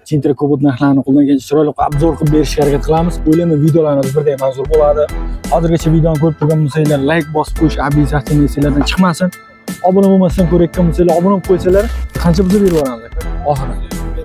Chintra Cobalt narxlarini qo'ldan chiroyli obzor qilib berishga harakat qilamiz. O'ylayman videolarimiz birdek manzur bo'ladi. Hozirgacha videoni ko'rib turgan bo'lsanglar, like bosib qo'yish обязательно esinglardan chiqmasin. Obuna bo'lmasdan ko'rayotgan bo'lsanglar, obuna bo'lib qo'ysanglar, qancha bo'lsa berib yuboramiz aka. Oxiri.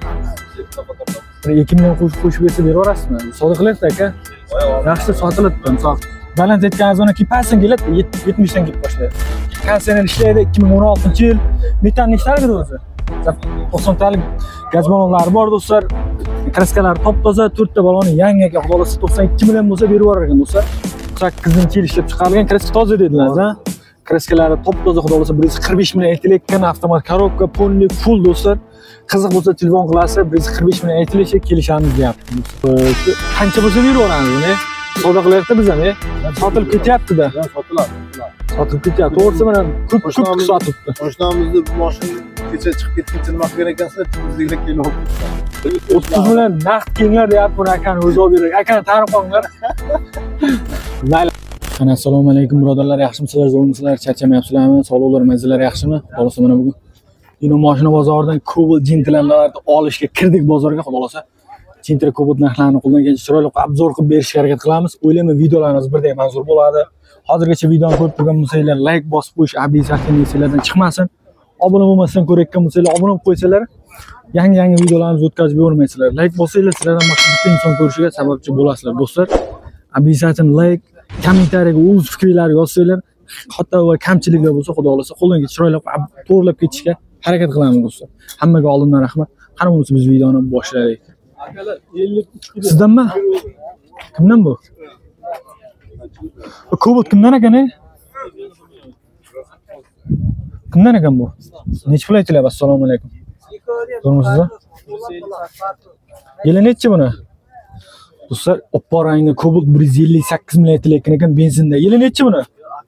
2 million qo'shib bersa berib yuborasizmi? Savdo qilyapti aka. Yaxshi sotiladi. Misol baland aytgan zona kipasdan keladi, 70 dan kelib boshlaydi. Konserner ishlaydi 2016-yil. Metan nechtaligida o'zi? 90 talik gaz balonlari bor do'stlar. Kraskalar top-toza, 4 ta baloni yangi aka, xolisi 92 million bo'lsa berib yuborar ekan do'stlar. 8-yil ishlab chiqarilgan kraska toza dedilar, ha. Kraskalari top-toza, xolisi 145 million aytilayotgan avtomat korobka, polni full do'stlar. Qiziq bo'lsa telefon qilasiz, 145 million aytilishi kelishamiz deyapti. Qancha bo'lsa berib yuboramiz buni. Savdo qilyapti biz ham, sotilib ketyapti-da. Sotiladi. Sotilib ketyapti. To'g'risi mana ko'p sotibdi. Mashinamizni boshini kecha chiqib ketguncha nima qilgan ekansizlar, bizga kelib 30 million naqd kelinglar deyapti buni akani o'zi olib berar. Akani tanib qolinglar. Mayli. Qani assalomu alaykum birodarlar, yaxshimisizlar, zo'rmisizlar, charchamayapsizlarmi? Sog'liqlar, mazzalar yaxshimi? Xolasa mana bugun Dino mashina bozoridan Cobalt Gentllarni olishga kirdik bozorga, xudo xolasa. Chintra Cobalt narxlarini qo'ldan chiroyli obzor qilib berishga harakat qilamiz. O'ylayman videolarimiz birdek manzur bo'ladi. Hozirgacha videoni ko'rib turgan bo'lsanglar, like bosib qo'yish обязательно esinglardan chiqmasin. Obuna bo'lmasdan ko'rayotgan bo'lsanglar, obuna bo'lib qo'ysanglar, yangi videolarimizni o'tkazib yubormaysizlar. Like bosinglar, sizlardan boshqa bitta inson ko'rishiga sababchi bo'lasizlar do'stlar. Обязательно like, kommentariyaga o'z fikrlaringizni yozsanglar, hatto va kamchiliklar bo'lsa, xudo xolasa qo'ldan chiroyli to'g'rilab ketishga harakat qilamiz do'stlar. Hammaga oldindan rahmat. Qani bo'lsa biz videoni boshlaylik. Sizdanmi? Kimdan bu? Cobalt kimdan ekan? Kimdan ekan bu? Necha pul aytilyapti? Assalomu alaykum. Ko'rmisizmi? Yili nechi buni? Do'stlar, oppoq rangli Cobalt 158 million aytilayotgan ekan benzinda. Yili nechi buni?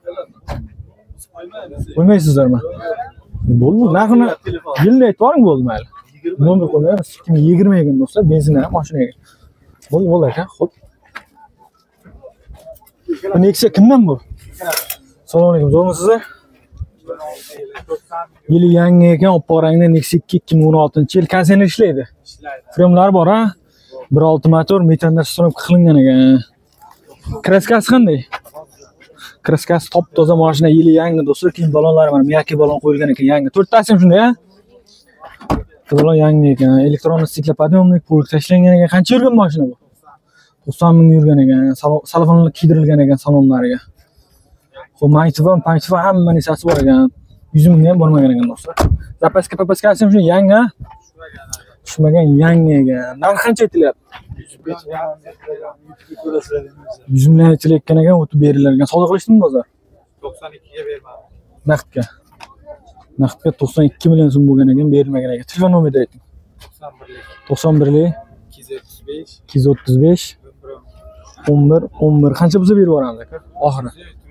Qo'ymaysizlarmi? Bo'ldi, narxini yilni aytib boring bo'ldi mayli. Nomer qo'ymaymiz. 2020 ekan do'stlar, benzin ham mashinaga. Bo'ldi aka, xo'p. Bu Nexia kimdan bu? Assalomu alaykum, zo'rmisizlar? Yili yangi ekan, oppoq rangli Nexia 2016-yil konserner ishlaydi. Fremlar bor, ha? 1.6 motor, metandan usturovka qilingan ekan. Kraskasi qanday? Kraskasi top-toza mashina, yili yangi do'stlar. Keyin balonlari mana Miyake balon qo'yilgan ekan, yangi. 4 tasi ham shunday, ha? Balon yangi ekan. Elektron stiklopodiyomlik pulk tashlangan ekan. Qancha yurgan mashina bu? 90 ming yurgan ekan. Salonlar kiydirilgan ekan salonlariga. Xo'p, maytva hamma narsasi bor ekan. 100 ming ham bormagan ekan do'stlar. Zapaska ham shunday yangi, ha? Tushmagan yangi ekan. Narxi qancha aytilyapti? 100 million aytilayotgan ekan, o'tib berilgan ekan. Savdo qilishdimi bozor? 92 ga bermadim. Naqdga. Naqdga 92 million so'm bo'lgan ekan, berilmagan ekan. Telefon nomerini ayting. 91lik 235 11 qancha bo'lsa berib yuboramiz aka? Oxiri.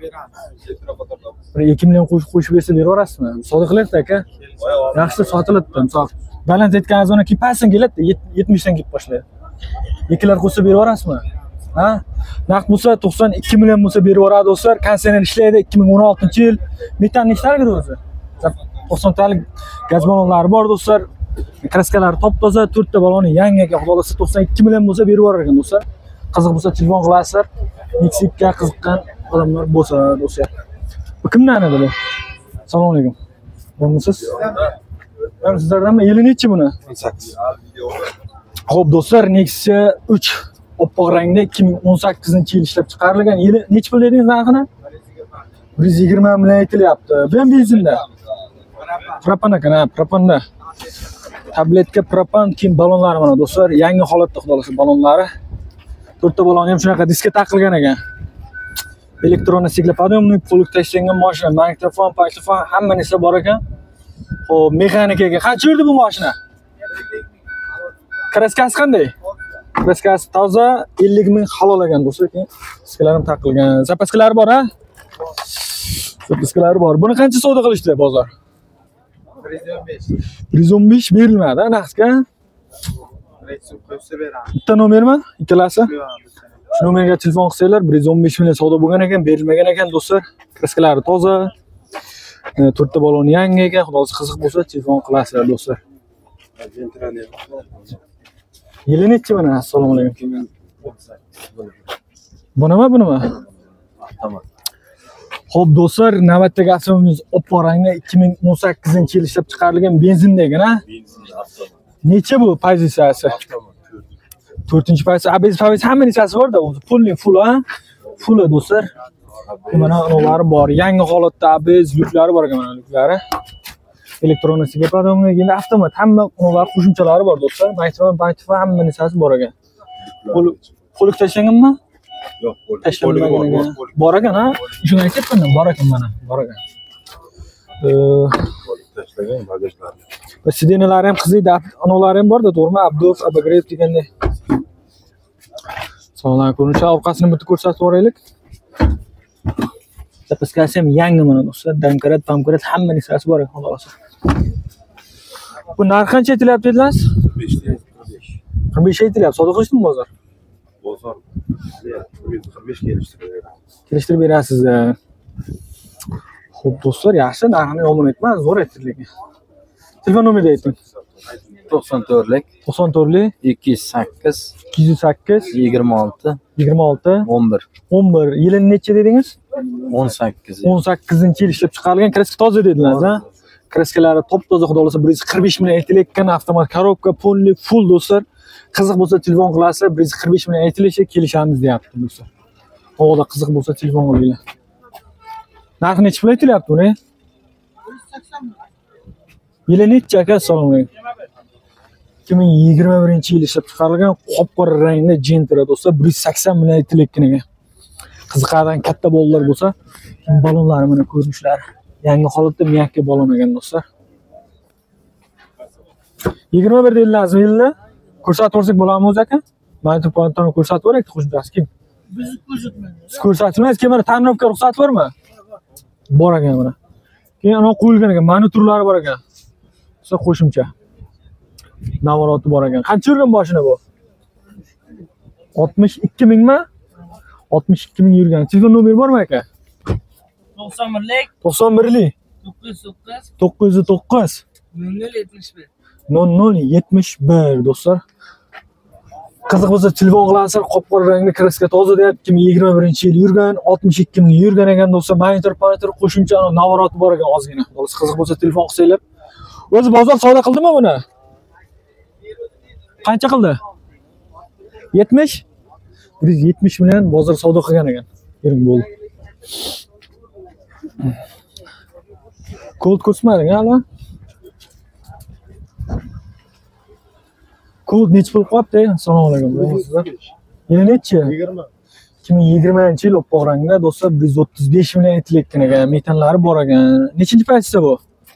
2 million qo'shib bersa berib yuborasizmi? Savdo qilyapti aka. Yaxshi sotiladi. Misol baland aytgan zona kipasdan keladi, 70 dan kelib boshlaydi. Ikkilar qo'shsa berib yuborasizmi? Ha? Naqd bo'lsa 92 million bo'lsa berib yuboradi do'stlar. Konserner ishlaydi 2016-yil. Metan nechtaligida o'zi? 90 talik gaz balonlari bor do'stlar. Kraskalar top-toza, 4 ta baloni yangi aka, xolisi 92 million bo'lsa berib yuborar ekan do'stlar. Qiziq bo'lsa telefon qilasizlar. Meksikaga qiziqqan odamlar bo'lsa do'stlar. Bu kimdan edi bu? Assalomu alaykum. Bo'lmisiz? Men sizlardanmi? Yili nechi buni? 18. Xo'p do'stlar, Nexia 3 oppoq rangda 2018-yil ishlab chiqarilgan. Yili nechi pul dedingiz narxini? 120 million aytilyapti. Bu ham benzinda. Propan ekan, ha, propanda. Tabletka propan, keyin balonlari mana do'stlar, yangi holatda xudo xolasa balonlari. 4 ta balon ham shunaqa diska taqilgan ekan. Elektron stiklopodiyomlik pulk tashlangan mashina, magnitofon, paktofon hamma narsa bor ekan. Xo'p, mexanikaga qancha yurdi bu mashina? Kraskasi qanday? Kraskasi toza, 50 ming halol ekan do'stlar. Keyin diskalar ham taqilgan. Zapaskalari bor, ha? Zapaskalari bor. Buni qancha savdo qilishdi bozor? 115 berilmadi, naqdga. Bitta nomermi? Ikkalasi? Shu nomerga telefon qilsanglar, 115 million savdo bo'lgan ekan, berilmagan ekan do'stlar. Kraskalari toza. 4 ta balon yangi ekan. Xudosi qiziq bo'lsa telefon qilasizlar do'stlar. Yili nechi mana? Assalomu alaykum. Bunimi? Tamam. Xo'p do'stlar, navbatdagi avtomobilimiz oppoq rangda 2018-yil ishlab chiqarilgan benzindagi, ha? Necha bu pozitsiyasi? 4-pozitsiya. ABS hamma narsasi bor-da, o'zi pulning full, ha? Full do'stlar. Mana ularni bor. Yangi holatda ABS yuklari bor ekan, mana yuklari. Elektronika podamga endi avtomat hamma ular qo'shimchalari bor do'stlar. Baytron hamma narsasi bor ekan. Qo'lik tashlanganmi? Yo'q, tashlanmagan. Bor ekan, ha? Shuni aytibman, bor ekan mana, bor ekan. Tashlagan bagajlar. Va sidenalari ham qiziydi, analari ham bor-da, to'g'rimi? Abdov, Abagreyev degandek. Sog'lom ko'rinishi, orqasini bitta ko'rsatib o'raylik. Zapaskasi ham yangi mana do'stlar, damkarat, pamkarat hamma narsasi bor ekan, xolos. Bu narx qancha aytilyapti dedilar? 45 aytilyapti. Savdo qilishdimi bozor? Bozor 45 kelishtirib. Kelishtirib berasiz. Xo'p do'stlar, yaxshi, narxini yomon aytmas, zo'r aytdik. Telefon nomerini ayting. 94lik 94lik 208 208 26 26 11 11. Yilini necha dedingiz? 18. 18-yil ishlab chiqarilgan, kraska toza dedilar, ha? Kraskalari top-toza, xudo xolasa 145 million aytilayotgan avtomat korobka, polli, full do'stlar. Qiziq bo'lsa telefon qilasiz, 145 million aytilishi, kelishamiz deyapti do'stlar. O'g'da qiziq bo'lsa telefon qilinglar. Narxi necha pul aytilyapti uni? 180 million. Yili necha aka? Assalomu alaykum. 2021-yil ishlab chiqarilgan qop-qora rangli Gentra do'stlar, 180 million aytilayotgan ekan. Qiziqardan katta bolalar bo'lsa, balonlari mana ko'rinishlari. Yangi holatda miyakka balon ekan do'stlar. 21 deydi lazım yilni. Ko'rsatib o'rsak bo'ladimi o'zi aka? Mana turibdan ko'rsatib o'raylik qo'shimchasi kim? Biz ko'rsatmaymiz. Ko'rsatmaymiz, kamera ta'minotga ruxsat bormi? Bor ekan mana. Keyin ana qo'yilgan ekan, mana turlari bor ekan. Siz qo'shimcha. Navoroti bor ekan. Qancha yurgan mashina bu? 62 mingmi? 62 ming yurgan. Telefon nomeri bormi aka? 91lik 91lik 909 909 0071. 0071 do'stlar. Qiziq bo'lsa telefon qilasizlar, qop-qora rangli kraska toza deyapti. 2021-yil yurgan, 62 ming yurgan ekan do'stlar. Monitor qo'shimcha navoroti bor ekan ozgina. Bo'lsa qiziq bo'lsa telefon qilsanglar. O'zi bozor savdo qildimi buni? Qancha qildi? 70? 170 million bozor savdo qilgan ekan. Yering bo'ldi. Kod ko'rsatmading hali? Kod necha pul qo'yapti? Assalomu alaykum. Yili necha? 20. 2020-yil oppoq rangda do'stlar 135 million aytilayotgan ekan. Metanlari bor ekan. Nechinchi pozitsiya bu?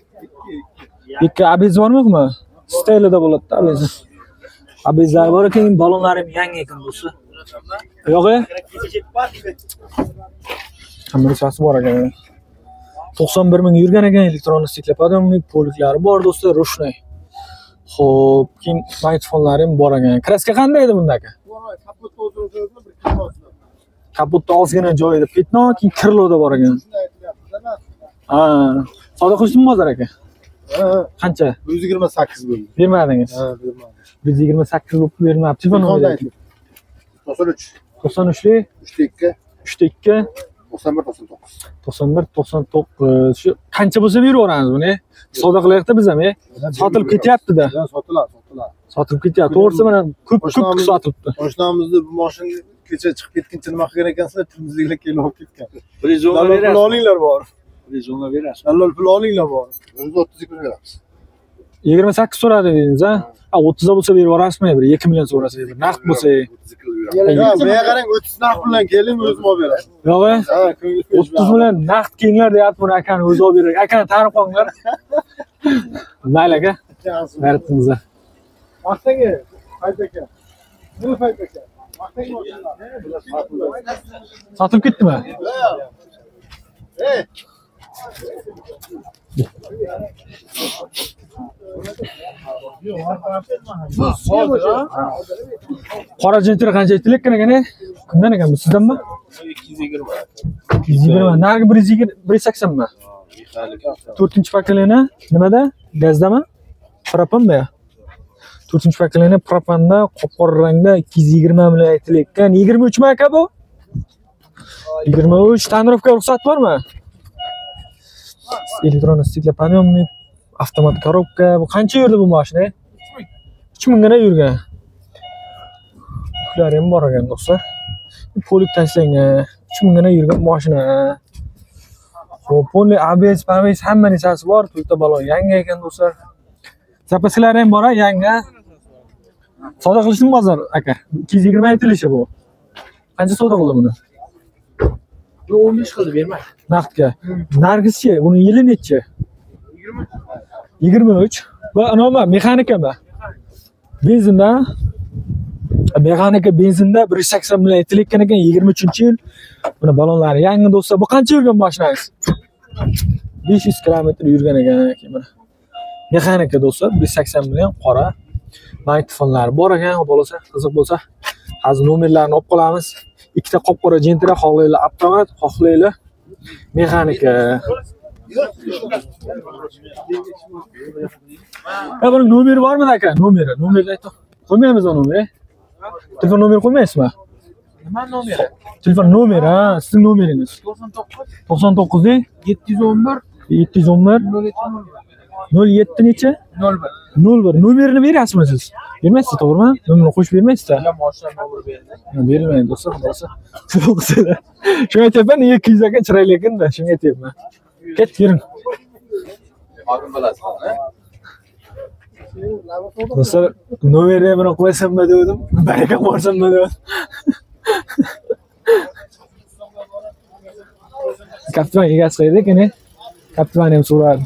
2 ABS bormi yo'qmi? Staylida bo'ladi ABS. ABSlar bor ekan, balonlari ham yangi ekan do'stlar. Yo'q-e? Hamma narsasi bor ekan. 91 ming yurgan ekan, elektronli stiklopadamlik, poliklari bor do'stlar, rushnoy. Xo'p, keyin smartfonlari ham bor ekan. Kraska qanday edi bunda aka? Kapotda ozgina joyida petno, keyin kirloda bor ekan. Ha, savdo qilishdimi bozor aka? Qancha? 128 bo'ldi. Bermadingiz. Ha, bermadim. 128 bo'lib bermabdi. Telefon nomeri 93 93lik 3'te 3'te 2 91 99 shu qancha bo'lsa beraveramiz buni. Savdo qilyapti biz ham, sotilib ketyapti-da. Sotilar. Sotilib ketyapti. To'g'risi mana ko'p sotilibdi. Oshnamizni bu mashina kecha chiqib ketguncha nima qilgan ekansizlar, temizliklar kelib olib ketgan. Prizonga Pul berasiz. olinglar bor. Prizonga berasiz. Dallol pul olinglar bor. 32 pul beramiz. 28 so'radi dedingiz, ha? 30 da bo'lsa berib yuborasizmi? 2 million so'rasa, naqd bo'lsa. Ya, menga qarang, 30 naqd bilan keling, o'zim olib beraman. Yo'q-e? Ha, 30 million naqd kelinglar deyapti, buni akani o'zi olib beradi. Akani tanib qolinglar. Mayli aka. G'ayratingiz. Maqtanga, Fayt aka. Nima Fayt aka? Maqtanga. Sotilib ketdimi? Hey. Qora Gentra qancha aytilayotgan ekan? Kimdan ekan bu? Sizdanmi? 220. 220. Narigi 180 mi? 4-pokoleniya nimada? Gazdami? Propanmi? 4-pakalini propanda qop-qora rangda 220 million aytilayotgan 23 mi aka bu? 23 tonirovka ruxsat bormi? Elektron stiklopodъемник, avtomat korobka. Bu qancha yurdi bu mashina? 3000 gina yurgan. Ular ham bor ekan do'stlar. Polik tashlangan, 3000 gina yurgan mashina. Xo'p, poli ABS, PABS hamma narsasi bor. To'yota balon yangi ekan do'stlar. Zapasklar ham bor, yangi. Savdo qilishdimi bozor aka? 220 aytilishi bu. Qancha savdo qildi buni? 15 qildi bermay. Naqdga. Nargizchi, uni yili necha? 23. Va nima, mexanikami? Benzinda. Mexanika benzinda 180 million aytilayotgan ekan 23-yil. Buni balonlari yangi do'stlar. Bu qancha yurgan mashinangiz? 500 kilometr yurgan ekan mana. Mexanika do'stlar, 180 million qora. Mikrofonlar bor ekan, bo'lsa, qiziq bo'lsa, hozir nomerlarini olib qolamiz. Ikkita qop-qora Gentra, xohlaylar avtomat, xohlaylar mexanika. Buning nomeri bormi aka? Nomerni ayting. Qo'ymaymiz nomeri. Telefon nomeri qo'ymaysizmi? Nima nomeri? Telefon nomeri, ha, sizning nomeringiz. 99 711 711 07 necha? 01. 01. Nomerini berasizmi siz? Bermaysiz, to'g'rimi? Nomerini qo'shib bermaysizmi? Ya mashina nomeri berdi. Berilmaydi do'stlar, bo'lsa. Shunga aytyapman, 200 aka chiroyli ekan-da, shunga aytyapman. Ket, yuring. Do'stlar, nomerni buni qo'ysammi dedim, baraka borsammi dedim. Kapitan egasi qo'ydik, qani? Kapitan ham so'radi.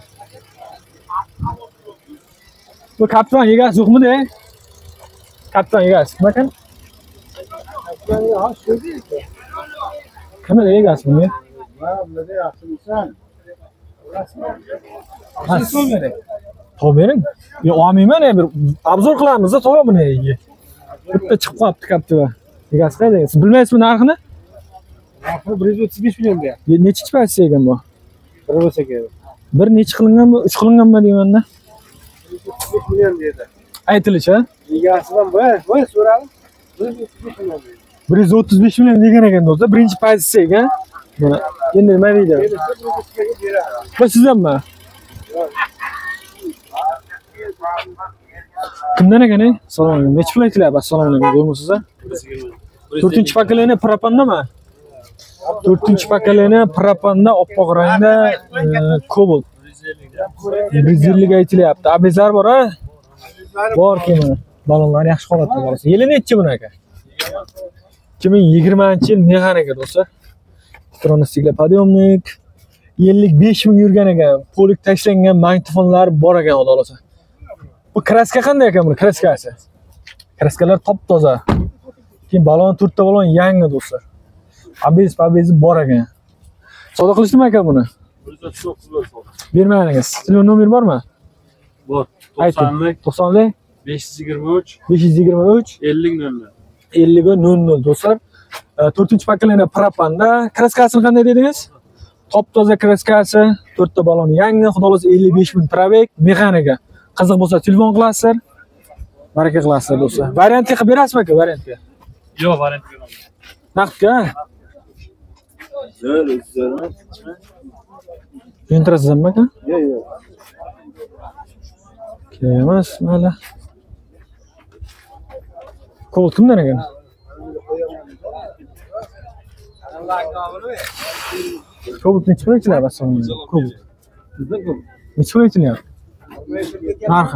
Bu kapitan egasi yo'qmi-de? Kapitan egasi kim ekan? Kimlar egasi buni? To'bering. Yo, olmayman, bir obzor qilamiz-da, to'g'ri buni. Bitta chiqib qolibdi kapitan. Egasi qayda? Siz bilmaysizmi narxini? Narxi 135 million deyapti. Nechi paytda ekan bu? Bir bo'lsa kerak. Bir nechi qilingan bu? 3 qilinganmi deyman-da? 135 million dedi. Aytilishi, ha? Egasidan voy so'radim. 135 million dedi. 135 million degan ekan do'stlar, birinchi pozitsiya ekan. Mana endi nima deydi? Bu sizdanmi? Kimdan ekan? Assalomu alaykum. Nechi pul aytilyapti? Assalomu alaykum. Bo'lmisiz? 4-pakalini propandami? 4-pakalini propanda oppoq rangda Cobalt. 150 ga aytilyapti. Abezar bor, ha? Bor kimi. Balonlar yaxshi holatda bo'lsa. Yili nechi buni aka? 2020-yil mexanika do'stlar. Elektron stiklopodъемник 55 ming yurgan ekan. Polik tashlangan mikrofonlar bor ekan, xudo xolasa. Bu kraska qanday ekan buni? Kraskasi. Kraskalar top-toza. Keyin balon 4 ta balon yangi do'stlar. ABS bor ekan. Savdo qilishdimi aka buni? Bermadingiz. Telefon nomeri bormi? Bor. 90 523 523 50 00 do'stlar. 4-pakalini propanda. Kraskasini qanday dedingiz? Top-toza kraskasi, 4 ta balon yangi, xudo xolasa 55 ming probek, mexanika. Qiziq bo'lsa telefon qilasizlar. Baraka qilasizlar do'stlar. Variantga qilib berasizmi aka, variantga? Yo'q, variant beraman. Naqdga? Tushuntirasizmi aka? Yo'q. Emas, mana. Cobalt kimdan ekan? Cobalt nechi pul aytilyapti aslında? Cobalt. Nechi pul aytilyapti? Narxi.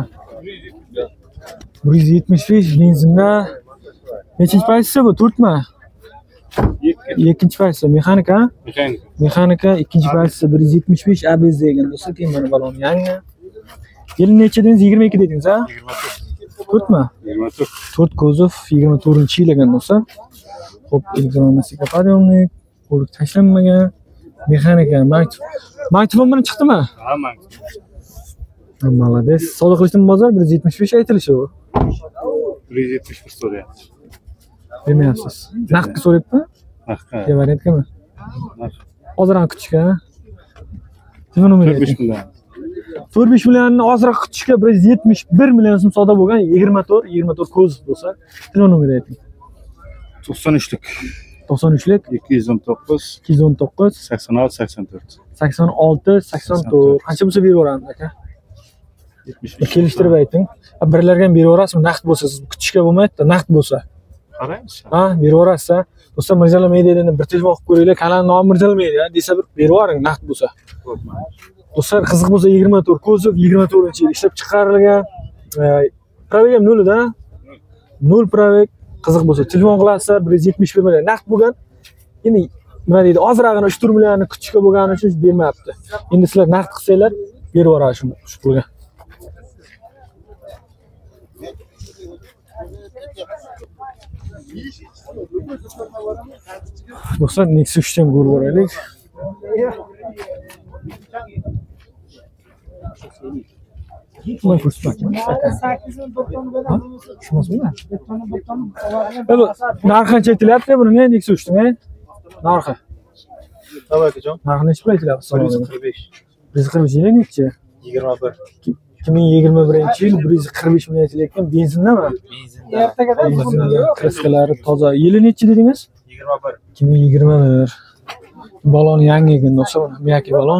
175 benzinda. Nechinchi pozitsiya bu? 4mi? Ikkinchi pozitsiya mexanika. Mexanika ikkinchi pozitsiya 175 ABS degan do'stlar, keyin mana balon yangi. Yili necha dedingiz? 22 dedingiz, ha? 4mi? 24. 4 kuzov 24-yil ekan do'stlar. Xo'p, elektron stiklopodъемник, polik tashlanmagan, mexanika, mikrofon bilan chiqdimi? Ha, mikrofon. Молодец. Savdo qilishdimi bozor? 175 aytilishi u. 171 so'rayapti. Bermayapsiz. Naqdga so'rayapti? Naqdga. Yo, variantgami? Naqd. Hozir ham kutishga. Telefon nomeri 45 million. 4-5 millionni ozroq kutishga 171 million so'm savdo bo'lgan 24 ko'z bo'lsa, telefon nomeri ayting. 93'lük. 93lik 219 219 86 84. 86 84. Qancha bo'lsa berib yuboramiz aka? 70. Kelishtirib ayting. Birlarga berib yuborasiz, naqd bo'lsa, siz kutishga bo'lmaydi, naqd bo'lsa. Qaraymiz. Ha, berib yuborasiz. Do'stlar, Mirjalol Media'dan bir telefon qilib ko'ringlar. Kanal nomi Mirjalol Media desa bir berib yuboring, naqd bo'lsa. Do'stlar, qiziq bo'lsa 24 ko'zov 24-yil ishlab chiqarilgan. Probeg ham 0 da. 0 probeg. Qiziq bo'lsa telefon qilasizlar, 171 million naqd bo'lgan. Endi nima deydi, ozrog'ini 3-4 millionni kutishga bo'lgani uchun bermayapti. Endi sizlar naqd qilsanglar, berib yuboradi shu pulga. Do'stlar, Nexus 3 dan ko'rib boraylik. Bundan ko'rsatmoqchiman. Tushunasizmi? Narxi qancha aytilyapti buni? Nexus 3 dan, narxi. Tamam akajon. Narxi necha pul aytilyapti? 145. 145 yil nechi? 21. 2021-yil 145 million aytilayotgan benzinnami? Benzinda. Kraskalari toza. Yili nechi dedingiz? 21. 2021. Balon yangi ekan, do'stlar. Miyaki balon.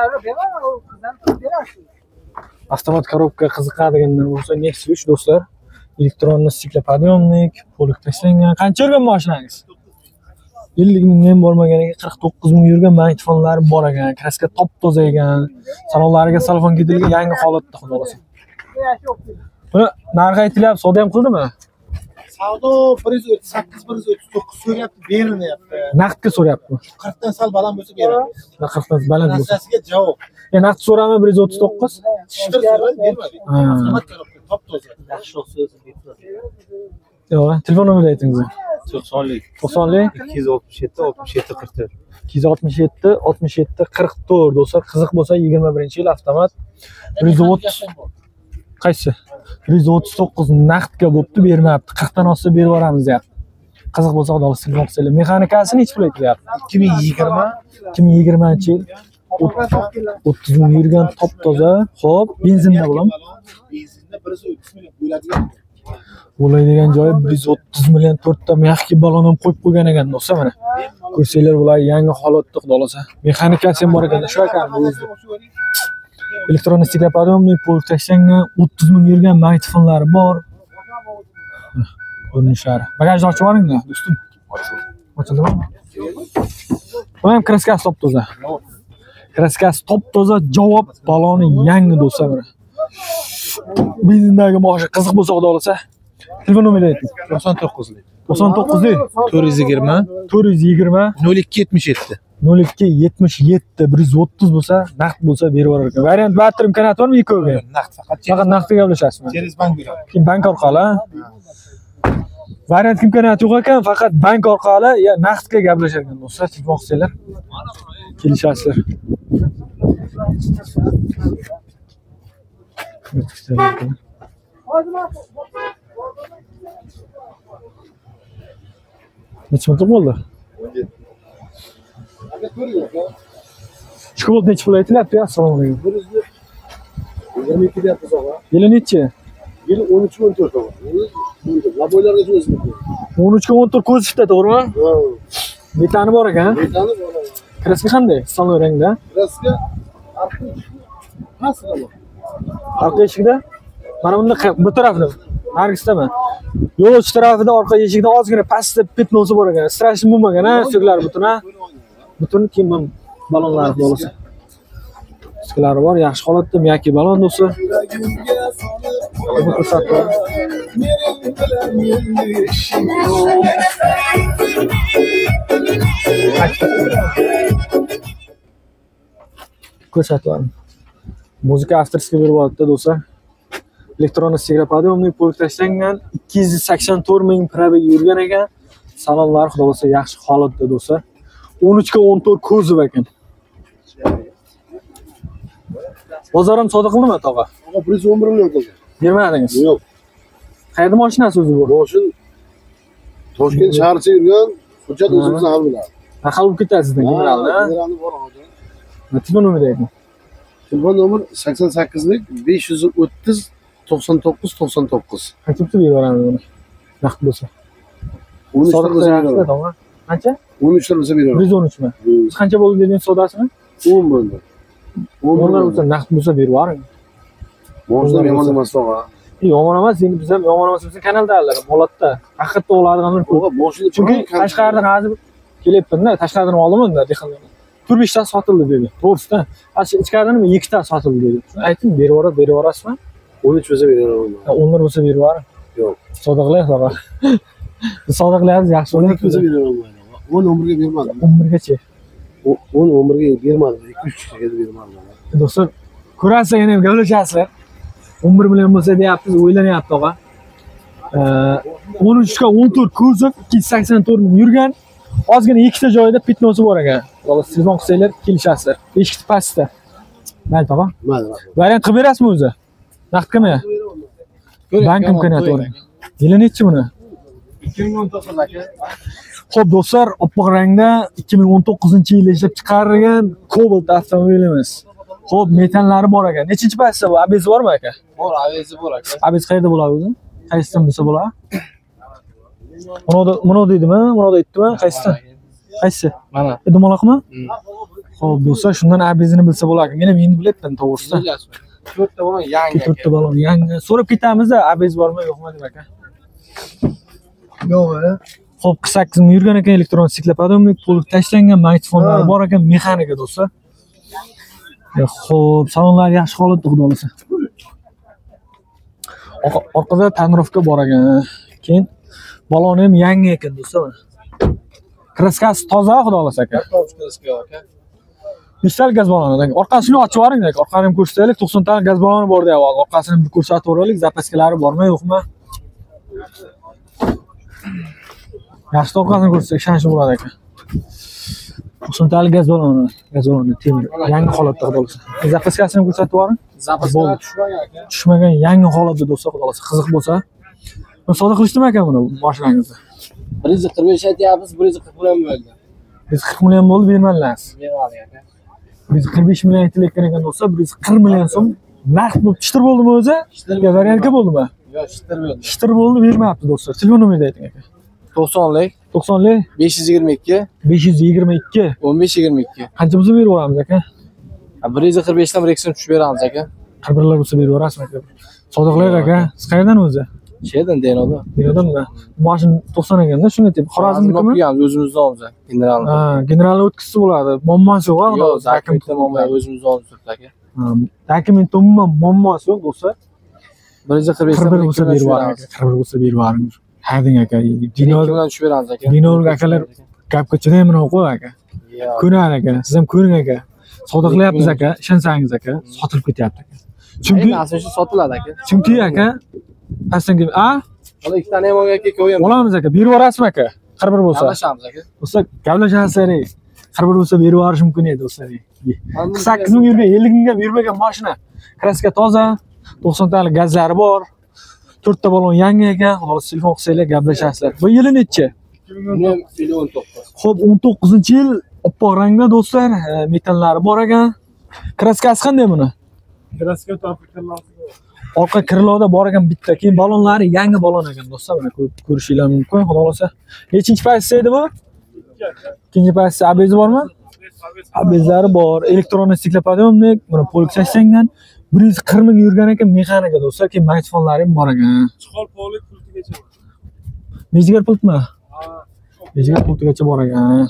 Avtomat korobka qiziqadiganlar bo'lsa, Nexus 3 do'stlar. Elektronli stiklopodъемник, polik tashlangan. Qancha yurgan mashinangiz? 50 ming ham bormaganiga 49 ming yurgan magnitofonlari bor ekan. Kraska top-toza ekan. Salonlariga salon ketilgan yangi holatda xudo xolasa. Buni narxi aytilyapti, savdo ham qildimi? Savdo 138 139 so'rayapti, berilmayapti. Naqdga so'rayapti. 40 dan sal baland bo'lsa beramiz. 40 dan baland bo'lsa. Narsasiga javob. Naqd so'rami 139? Shikir so'raydi, bermadi. Avtomat korobka top-toza. Yaxshiroq so'z beradi. Yo'q, telefon nomerini aytingiz. 90'lik. 90lik 267 67 44. 267 67 44 do'stlar. Qiziq bo'lsa 21-yil avtomat 130 qaysi? 139 naqdga bo'pti, bermayapti. 40 dan oshsa berib yuboramiz deyapti. Qiziq bo'lsa xudo xolasa telefon qilsanglar. Mexanikasi nechi pul aytilyapti? 2020-yil 30 ming yurgan top-toza. Xo'p, benzinda bo'ladimi? Benzinda 130 million bo'ladigan. Bo'ladigan joyi 130 million 4 ta mexki balon ham qo'yib qo'ygan ekan do'stlar, mana. Ko'rsanglar bular yangi holatda xudo xolasa. Mexanikasi ham bor ekan, shu ekan o'zi. Elektron stiklopodъемник, polik tashlangan, 30 ming yurgan magnitofonlari bor. Ko'rinishlari. Bagajni ochib oling-da, do'stim. Ochildimi? Bu ham kraskasi top-toza. Kraskasi top-toza, javob baloni yangi do'stlar, mana. Benzindagi moshi qiziq bo'lsa xudo xolasa. Telefon nomeri ayting. 99'lik. 99'lik 420 420 0277. 0277 130 bo'lsa, naqd bo'lsa berib yuborar ekan. Variant barter imkoniyati bormi ikkoviga? Naqd faqat Faqat naqdga gaplashasizmi? Cheris bank beradi. Keyin bank orqali. Variant imkoniyati yo'q ekan, faqat bank orqali ya naqdga gaplashar ekan do'stlar. Telefon qilsanglar kelishasizlar. Necha minut bo'ldi? Shkola necha pul aytilyapti? Assalomu alaykum. 22 deyapmiz og'a. Yili nechi? Yili 13-14 og'a. Laboylarga o'zimiz. 13 ga 14 ko'z ishda, to'g'rimi? Ha. Metani bor ekan. Metani bor. Kraska qanday? Salon rangda. Kraska pastda bor. Orqa eshikda. Mana bunda bu tarafda. Nargisdami? Yo'l tarafida orqa eshikda ozgina pastda petnosi bor ekan. Strashni bo'lmagan, ha, suyaklari butun, ha. Butun kiyim balonlar bo'lsa. Suyaklari bor, yaxshi holatda, miyaki balon do'stlar. Bu ko'rsatib. Ko'rsatib. Muzika avtorskiy berib olibdi do'stlar. Elektron stiklopodъемник, polik tashlangan, 284 ming probeg yurgan ekan. Salonlar xudo xolasa yaxshi holatda do'stlar. 13 ga 14 ko'zov ekan. Bozor ham savdo qildimi, tog'a? Og'a 111 million qildi. Bermadingiz? Yo'q. Qayerda mashinasi o'zi bu? Moshin Toshkent shaharcha yurgan, hujjat o'zimizdan hal bo'ladi. Hal bo'lib ketadi sizdan generalda. Generalni bor hozir. Telefon nomeri ayting. Telefon nomer 88'lik 530 99 99. Qancha pul berib yuboramiz buni? Naqd bo'lsa. 13 Sodiq bo'lsa qilyapsiz, beraman. to'g'ri? Qancha? 13 bo'lsa beraman. 113 mi? Siz qancha bo'ldi dedingiz savdosini? 10 bo'ldi. 10 Dollar bo'lsa, naqd bo'lsa berib yuboring. Borishlar yomon emas tog'a. Yomon emas, endi biz ham yomon emas bizning kanalda allar holatda. Haqiqatda oladiganlar ko'p. Tog'a boshida Chunki Qashqardan hozir kelyapman-da, tashqaridan oldim-da, dehqonlar. 4-5 ta sotildi dedi. To'g'risi-da. Ichkaridan 2 ta sotildi dedi. Ayting, berib yuborasizmi? 13 bo'lsa beraman. 10 bo'lsa berib yuboring. Yo'q. Savdo qilyapsiz. Biz savdo qilyapmiz, yaxshi 12 bo'lsa beraman. 10 umrga bermadim. 11 gacha. 10 umrga bermadim. 2-3 kishiga bermadim. Do'stlar, ko'rasiz, yana ham gaplashasizlar. 11 million bo'lsa deyapsiz, o'ylanyapti tog'a. 13 ga 14 kuzov 284 ming yurgan. Ozgina ikkita joyida pitnosi bor ekan. Xolos, telefon qilsanglar kelishasizlar. Eshikni pastda. Mayli tog'a. Mayli. Variant qilib berasizmi o'zi? Naqdmi? Bank imkoniyati. Yili nechi buni? 2019 aka. Xo'p do'stlar, oppoq rangda 2019-yilda ishlab chiqarilgan Cobalt avtomobilimiz. Xo'p, metallari bor ekan. Nechinchi pastda bu? ABS bormi aka? Bor, avezi bor aka. ABS qayerda bo'ladi o'zi? Qaysidan bilsa bo'ladi? Mana deydimi? Mana aytdimi? Qaysidan? Qaysi? Mana. Dumaloqmi? Xo'p, do'stlar, shundan ABSni bilsa bo'ladi. Men ham endi bilyapman, to'g'risi. 4 ta balon yangi. 4 ta balon yangi. So'rab ketamiz-da, ABS bormi, yo'qmi deb aka. Yo'q, mana. Xo'p, 48 ming yurgan ekan, elektron siklopodiyomlik, to'liq tashlangan, magnitofonlari bor ekan, mexanika do'stlar. Xo'p, salonlar yaxshi holatda, xudo xolasa. Orqada tonirovka bor ekan. Keyin baloni ham yangi ekan do'stlar. Kraskasi toza, xudo xolasa aka. Nechta gaz baloni? Orqasini ochib yuboring, orqani ham ko'rsataylik. 90 ta gaz baloni bor deyapti. Orqasini bir ko'rsatib o'raylik, zapaskalari bormi, yo'qmi? Yaxshi orqasini ko'rsak, ishonchli bo'ladi aka. 90 ta gaz baloni temir. Yangi holatda xudo xolasa. Zapaskasini ko'rsatib yuboring. Zapaskalar tushmagan aka. Tushmagan, yangi holatda do'stlar, xudo xolasa. Qiziq bo'lsa, buni savdo qilishdimi aka buni mashinangizni? 145 aytyapmiz, 140 million bo'ldi. 140 million bo'ldi, bermadilar. Bermadi aka. 145 million aytilayotgan ekan do'stlar, 140 million so'm naqd bo'lib chitir bo'ldimi o'zi? Variantga bo'ldimi? Yo'q, shitir bo'ldi. Shitir bo'ldi, bermayapti do'stlar. Telefon nomerini ayting aka. 90lik 90lik 522 522 1522. qancha bo'lsa berib yuboramiz aka? 145 dan 1 tushib beramiz aka. 41lar bo'lsa berib yuborasizmi aka? Savdo qilaylik aka. Siz qayerdan o'zi? Şeyden Deno'da. Deno'danmi? Mashina 90 ekanda, shunday deb. Xorazmnikimi? Yo'q, o'zimizdan olamiz. General. Ha, generalni o'tkazsa bo'ladi. Muammosi yo'q, xudo Yo'q, dokumentda muammo o'zimizdan olib turibdi aka. Dokumentda umuman muammosi yo'q do'stlar. 145 dan 41 bo'lsa berib yuboring aka. 41 bo'lsa berib yuboring. Hading aka. Dino'dan tushib beramiz aka. Dino'lik akalar gapga chidayman qo'y aka. Ko'radi aka. Siz ham ko'ring aka. Savdo qilyapmiz aka. Ishonsangiz aka, sotilib ketyapti aka. Chunki asosiy sotiladi aka. Chunki aka pastdan kelib, Mana ikkita ham olgan aka, ko'yamiz. olamiz aka. Berib yuborasizmi aka? 41 bo'lsa. Gaplashamiz aka. Do'stlar, gaplashasizlar. 41 bo'lsa berib yuborish mumkin edi do'stlar. 48 ming yurgan, 50 mingga yurmagan mashina. Kraska toza, 90 talik gazlari bor. 4 ta balon yangi ekan. Hozir telefon qilsanglar gaplashasizlar. Bu yili nechi? 2019. Xo'p, 19-yil oppoq rangda do'stlar, metallari bor ekan. Kraskasi qanday buni? Kraska topib Orqa kirlovda bor ekan bitta. Keyin balonlari yangi balon ekan do'stlar. Mana ko'rishinglar mumkin, xudo xolasa. Nechinchi paytda edi bu? Ikkinchi paytda ABS bormi? ABSlari bor. Elektron siklopodiyomlik, mana polik tashlangan. 140 ming yurgan ekan mexanika do'stlar. Keyin magnitofonlari ham bor ekan. Chiqol polik pultigacha. Mejigar pultmi? Mejigar pultigacha bor ekan.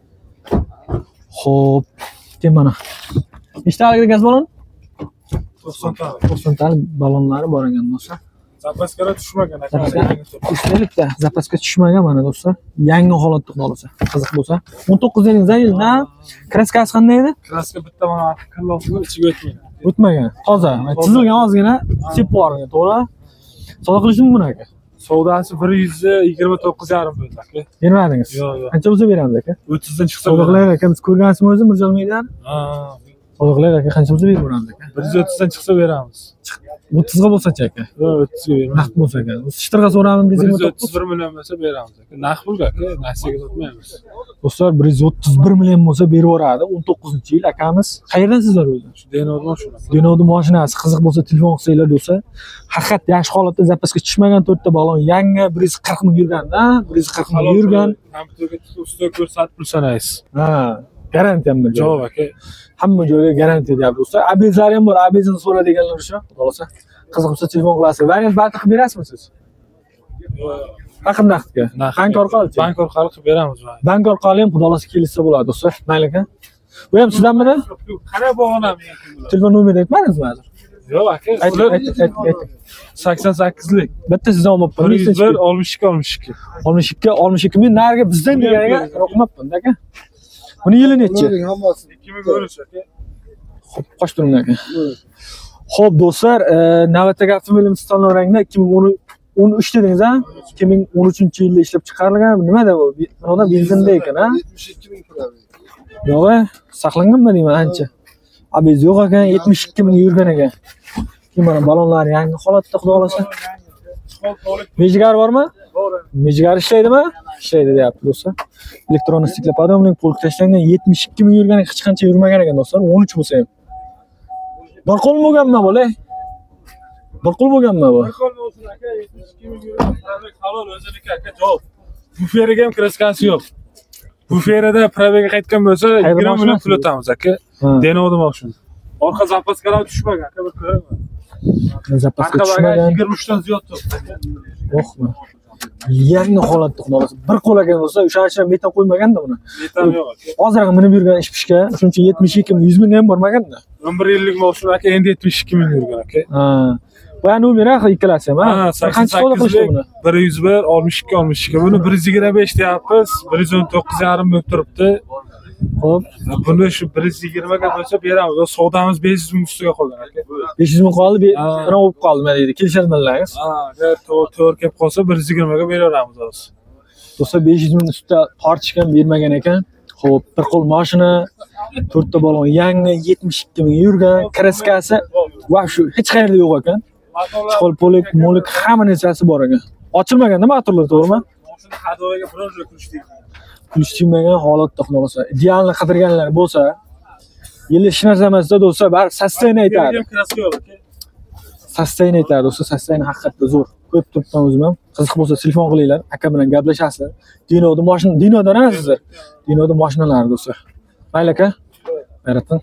Xo'p, keyin mana. Nechta gaz balon? 90 ta balonlari bor ekan do'stlar. Zapaskalar tushmagan aka. Ishlaylikda zapaska tushmagan mana do'stlar. Yangi holatda qolsa, qiziq bo'lsa. 19 yilning yilda kraskasi qanday edi? Kraska bitta mana qilloqni ichiga o'tmagan. O'tmagan, toza. Chizilgan ozgina sep bor ekan, to'g'ri? Savdo qilishmi buni aka? Savdosi 129,5 bo'ldi aka. Bermadingiz? Yo'q, yo'q. Qancha bo'lsa beramiz aka? 30 dan chiqsa Savdo qilaylik aka, biz ko'rgansizmi o'zi Mirjalmiydan? Ha. Qo'ylar aka qancha bo'lsa berib beramiz aka. 130 dan chiqsa beramiz. 30 ga bo'lsa-chi aka. Yo'q, 30 ga beramiz. Naqd bo'lsa aka. Shtirga so'rayman 131 million bo'lsa beramiz aka. Naqd pulga aka, nasiyaga sotmaymiz. Do'stlar 131 million bo'lsa berib yuboradi. 19-yil akamiz. Qayerdan sizlar o'zi? Shu Denodni mashina. Denodni mashinasi qiziq bo'lsa telefon qilsanglar do'stlar. Haqiqat yaxshi holatda zapaska tushmagan 4 ta balon yangi 140 ming yurganda, 140 ming yurgan. Kompyuterga ustiga ko'rsatib pul sanaysiz. Ha, garantiya ham Javob aka. Hamma joyga garantiya deyapti do'stlar. Abezlar ham bor, abezni so'ra deganlar uchun. Xudo xolasa. Qiziq bo'lsa telefon qilasiz. Variant barcha qilib berasizmi siz? Raqam naqdga. Bank orqali. Bank orqali qilib beramiz. Bank orqali ham xudo xolasa kelsa bo'ladi do'stlar. Mayli aka. Bu ham sizdanmidi? Qara bog'onam. Telefon nomerini aytmadingizmi hozir? Yo'q aka. Ayt. 88lik. Bitta sizdan olmabman. 101 62 62 ming nariga bizdan deganiga yo'qmabman aka. Buni yili nechi? 2013 aka. Xo'p, qoch turing aka. Xo'p do'stlar, navbatdagi avtomobilimiz tanlovrangda 2013 dedingiz a? 2013-yilda ishlab chiqarilgan. Nimada bu? Bunda benzinda ekan a? 72 ming probeg. Yo'q, saqlanganmi deyman ancha. Abez yo'q ekan, 72 ming yurgan ekan. Mana balonlar yangi holatda xudo xolasa. Mejigar bormi? Bor. Mejigar ishlaydimi? Ishlaydi deyapti do'stlar. Elektron stiklopodiyomning polk tashlangan 72 ming yurgan, hech qancha yurmagan ekan do'stlar. 13 bo'lsa ham. Bir qo'l bo'lganmi bu? Bir qo'l bo'lganmi bu? Bir qo'l bo'lsin aka, 72 ming yurgan probeg halol o'ziniki aka, javob. Buferiga ham kraskasi yo'q. Buferada probega qaytgan bo'lsa 20 million pul o'tamiz aka. Denodni mashina. Orqa zapaskalar tushmagan aka, bir ko'raman. Zapaska Arqa bagaj tushmagan. 23 dan ziyod turibdi. Yo'qmi? Yangi holatda xudo xolasa. Bir qo'l ekan do'stlar, o'sha metan qo'ymaganda buni. Metan yo'q aka. Hozir minib yurgan ish pishga, shuning uchun 72 ming, 100 ming ham bormaganda. 11 yillik mashina aka, endi 72 ming yurgan aka. Ha. Bu yana numeri ikkalasi ham, ha? Qancha so'da qilishdi buni? 101 62. Buni 125 deyapmiz. 119,5 bo'lib turibdi. Xo'p, Buni shu 120 ga bo'lsa beramiz. Savdamiz 500 ming ustiga qolgan aka. 500 ming qoldi, bir olib qoldi nima deydi? Kelishadimilaringiz? Ha, to'g'ri kelib qolsa 120 ga beraveramiz hozir. Do'stlar 500 ming ustida tortishgan bermagan ekan. Xo'p, bir qo'l mashina, 4 ta balon yangi, 72 ming yurgan, kraskasi va shu hech qayerda yo'q ekan. Chiqol molik hamma narsasi bor ekan. Ochilmaganda motorlar to'g'rimi? Mashina hadovaga biror joy kirishdik. Kulishmagan holatda xulosa. Idealni qidirganlar bo'lsa, yili hech narsa emasda do'stlar, bar sustain aytadi. Kraska yo'q aka. Sustain aytadi do'stlar, sustain haqiqatda zo'r. Ko'p turibman o'zim ham. Qiziq bo'lsa telefon qilinglar, aka bilan gaplashasizlar. Denodni mashina, Denodan emasizlar. Denodni mashinalari do'stlar. Mayli aka. Yaratsin.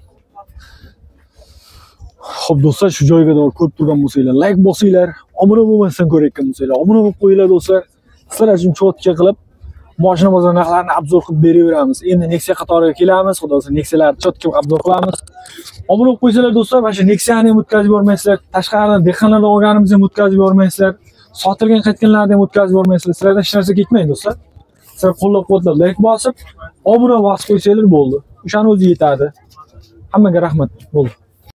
Xo'p do'stlar, shu joyga doğru ko'rib turgan bo'lsanglar, like bosinglar, obuna bo'lmasdan ko'rayotgan bo'lsanglar, obuna bo'lib qo'yinglar do'stlar. Sizlar uchun cho'tka qilib mashina bozor narxlarini obzor qilib beraveramiz. Endi Nexia qatoriga kelamiz, xudo xolasa Nexialarni cho'tka obzor qilamiz. Obuna bo'lib qo'ysanglar do'stlar, mana shu Nexiani ham o'tkazib yubormaysizlar. Tashqaridan dehqonlardan olganimizni ham o'tkazib yubormaysizlar. Sotilgan qaytganlarni ham o'tkazib yubormaysizlar. Sizlardan hech narsa ketmaydi do'stlar. Sizlar qo'llab-quvvatlab like bosib, obuna bosib qo'ysanglar bo'ldi. O'shani o'zi yetadi. Hammaga rahmat. Bo'ldi.